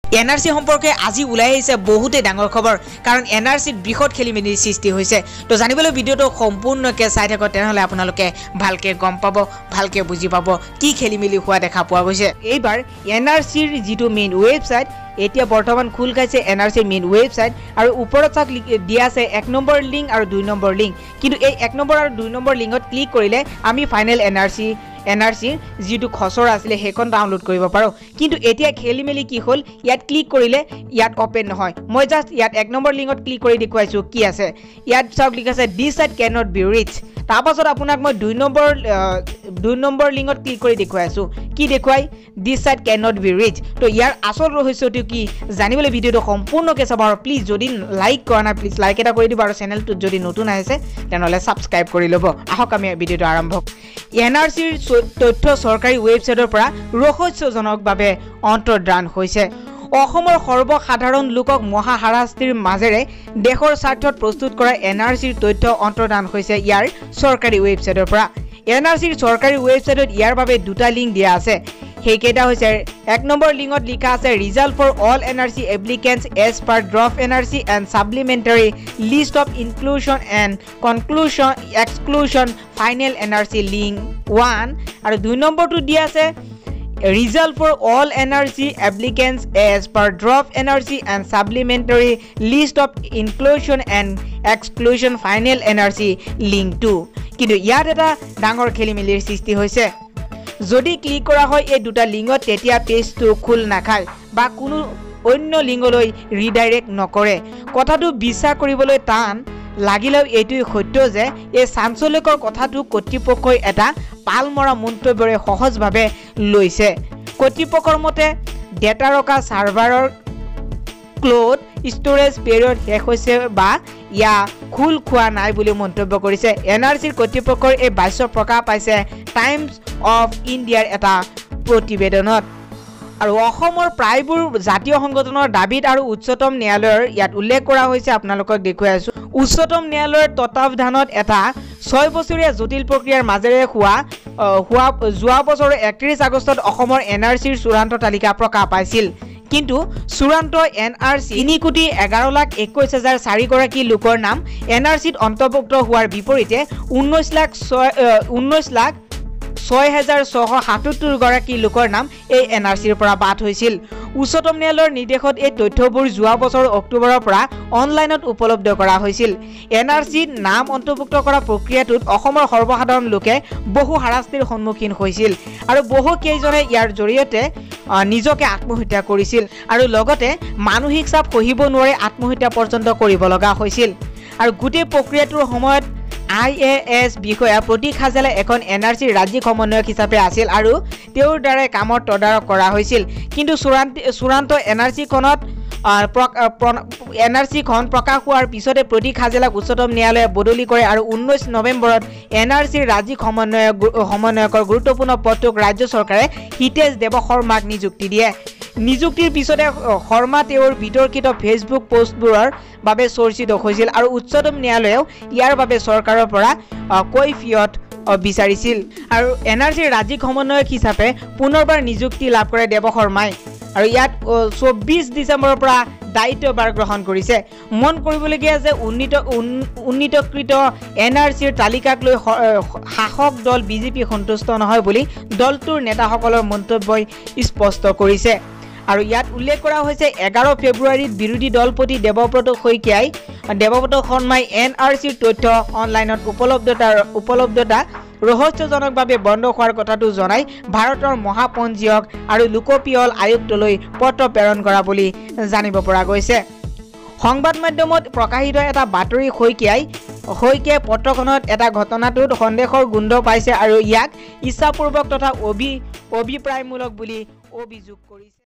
NRC সম্পর্কে আজি ওলাই আহিছে বহুতে ডাঙৰ খবৰ কাৰণ এনআরসিত বৃহৎ খেলিমেলিৰ সৃষ্টি হৈছে তো জানিবলৈ ভিডিওটো সম্পূৰ্ণকৈ চাই থাকক তেনেহলে আপোনালোকে ভালকৈ গম পাব ভালকৈ বুজি পাব কি খেলিমেলি হোৱা দেখা পোৱা গৈছে এইবাৰ এনআরসিৰ যিটো মেইন ৱেবছাইট এতিয়া বৰ্তমান খুল খাইছে এনআরসিৰ মেইন ৱেবছাইট আৰু ওপৰত চাক দিয়া আছে 1 নম্বৰ লিংক আৰু 2 নম্বৰ লিংক কিন্তু এই 1 নম্বৰ আৰু 2 নম্বৰ লিংকত ক্লিক কৰিলে আমি ফাইনেল এনআরসি যিটো খসৰা আছিল হেকন ডাউনলোড কৰিব পাৰো কিন্তু এতিয়া খেলিমেলি কি হল ইয়াত ক্লিক কৰিলে ইয়াত ওপেন নহয় মই জাস্ট ইয়াত 1 নম্বৰ লিংকত ক্লিক কৰি দেখুৱাইছো কি আছে ইয়াত চাওক লিখা আছে this site can not be reach তাৰ পাছত আপোনাক মই 2 নম্বৰ লিংকত ক্লিক কৰি দেখুৱাইছো কি দেখুৱাই this site can not be reach তো ইয়াৰ আসল ৰহস্যটো কি জানিবলৈ ভিডিওটো সম্পূৰ্ণকৈ চাব আৰু প্লিজ যদি লাইক কৰা না প্লিজ লাইক এটা কৰি দিব আৰু চেনেলটো যদি নতুন আহিছে তেনেহলে সাবস্ক্ৰাইব কৰি ল'ব আহক আমি ভিডিওটো আৰম্ভ এনআরসিৰ তথ্য সৰকাৰি ৱেবছাইটৰ পৰা ৰহস্যজনকভাৱে অন্তৰ্ধান হৈছে অসমৰ সৰ্বসাধাৰণ লোকক মহা হাৰাশাস্তিৰ মাজেৰে দেশৰ স্বাৰ্থত প্ৰস্তুত কৰা এনআৰচিৰ তথ্য অন্তৰ্ধান হৈছে ইয়াৰ চৰকাৰী ৱেবছাইটৰ পৰা এনআৰচিৰ চৰকাৰী ৱেবছাইটত ইয়াৰ বাবে দুটা লিংক দিয়া আছে সেইকেইটা হৈছে 1 নম্বৰ লিংকত লিখা আছে result for all NRC applicants as per draft NRC and supplementary list of inclusion and conclusion exclusion final NRC link 1 আৰু 2 নম্বৰটো দিয়া আছে result for all NRC applicants as per draft NRC and supplementary list of inclusion and exclusion final NRC link 2 কিন্তু ইয়াত এটা ডাঙৰ খেলিমেলিৰ সৃষ্টি হৈছে যদি ক্লিক কৰা হয় এই দুটা লিংকত তেতিয়া পেজটো খুল নাখায় বা কোনো অন্য লিংকলৈ ৰিডাইৰেক্ট নকৰে কথাটো বিশ্বাস কৰিবলৈ টান লাগিলেও এইটোই সত্য যে এই চাঞ্চল্যকৰ কথাটো কৰ্তৃপক্ষই এটা পালমৰা মন্তব্যৰে সহজভাৱে লৈছে কৰ্তৃপক্ষৰ মতে ডেটা ৰখা সাৰ্ভাৰৰ ক্লোড ষ্টৰেজ পিৰিয়ড শেষ হৈছে বা ইয়া খুল খোৱা নাই বুলি মন্তব্য কৰিছে এনআৰচিৰ কৰ্তৃপক্ষৰ এই ভাষ্য প্ৰকাশ পাইছে টাইমছ অফ ইণ্ডিয়াৰ এটা প্ৰতিবেদনত আৰু অসমৰ প্ৰায়বোৰ জাতীয় সংগঠনৰ দাবীত আৰু উচ্চতম ন্যায়ালয়ৰ ইয়াত উল্লেখ কৰা হৈছে আপোনালোকক দেখুৱাই আছো উচ্চতম ন্যায়ালয়ৰ তত্বাৱধানত এটা 6 বছৰীয়া জটিল প্ৰক্ৰিয়াৰ মাজেৰে যোৱা বছৰৰ 31 আগষ্টত অসমৰ এনআৰচিৰ চূড়ান্ত তালিকা প্ৰকাশ পাইছিল কিন্তু চূড়ান্ত এনআৰচি 3,11,21,004 গৰাকী লোকৰ নাম এনআৰচিত অন্তৰ্ভুক্ত হোৱাৰ বিপৰীতে 19,06,677 গৰাকী লোকৰ নাম এই এনআৰচিৰ পৰা বাদ হৈছিল উচ্চতম ন্যায়ালয়ৰ নিৰ্দেশত এই তথ্যবোৰ যোৱা বছৰ অক্টোবৰৰ পৰা অনলাইনত উপলব্ধ কৰা হৈছিল এনআৰচিত নাম অন্তৰ্ভুক্ত কৰা প্ৰক্ৰিয়াটোত অসমৰ সৰ্বসাধাৰণ লোকে বহু হাৰাশাস্তিৰ সন্মুখীন হৈছিল আৰু বহু কেইজনে ইয়াৰ জৰিয়তে নিজকে আত্মহত্যা কৰিছিল আৰু লগতে মানসিক চাপ সহিব নোৱাৰি আত্মহত্যা পৰ্যন্ত কৰিব লগা হৈছিল আৰু গোটেই প্ৰক্ৰিয়াটোৰ সময়ত IAS বিষয়া প্ৰতীক হাজেলা এখন এনআৰচি ৰাজ্যিক সমন্বয়ক হিচাপে আছিল আৰু তেওঁৰ দ্বাৰা কামৰ তদাৰক কৰা হৈছিল কিন্তু চূড়ান্ত এনআৰচিখন প্ৰকাশ হোৱাৰ পিছতে প্ৰতীক হাজেলাক উচ্চতম ন্যায়ালয়ে বদলি কৰে আৰু 19 নৱেম্বৰত এনআৰচিৰ ৰাজ্যিক সমন্বয়কৰ গুৰুত্বপূৰ্ণ পদটোক ৰাজ্য চৰকাৰে হিতেশ দেৱ শৰ্মাক নিযুক্তি দিয়ে নিযুক্তিৰ পিছতে শৰ্মা তেওঁৰ বিতৰ্কিত ফেচবুক পোষ্টবোৰৰ বাবে চৰ্চিত হৈছিল আৰু উচ্চতম ন্যায়ালয়েও ইয়াৰ বাবে চৰকাৰৰ পৰা কৈফিয়ত বিচাৰিছিল আৰু এনআৰচিৰ ৰাজ্যিক সমন্বয়ক হিচাপে পুনৰবাৰ নিযুক্তি লাভ কৰে দেৱ শৰ্মাই আৰু ইয়াত 24 ডিসেম্বৰৰ পৰা দায়িত্বভাৰ গ্ৰহণ কৰিছে মন কৰিবলগীয়া যে উন্নীতকৃত এনআৰচিৰ তালিকাক লৈ শাসক দল বিজেপি সন্তুষ্ট নহয় বুলি দলটোৰ নেতাসকলৰ মন্তব্যই স্পষ্ট কৰিছে আৰু ইয়াত উল্লেখ কৰা হৈছে 11 ফেব্ৰুৱাৰীত বিৰোধী দলপতি দেৱব্ৰত শৰ্মাই এনআৰচিৰ তথ্য অনলাইনত উপলব্ধতা ৰহস্যজনকভাৱে বন্ধ হোৱাৰ কথাটো জনাই ভাৰতৰ মহাপঞ্জীয়ক আৰু লোকপিয়ল আয়ুক্তলৈ পত্ৰ প্ৰেৰণ কৰা বুলি জানিব পৰা গৈছে সংবাদ মাধ্যমত প্ৰকাশিত এটা বাতৰি শইকীয়াই পত্ৰখনত এটা ঘটনাটোত সন্দেহৰ গোন্ধ পাইছে আৰু ইয়াক ইচ্ছাপূৰ্বক তথা অভিপ্ৰায়মূলক বুলি অভিযোগ কৰিছে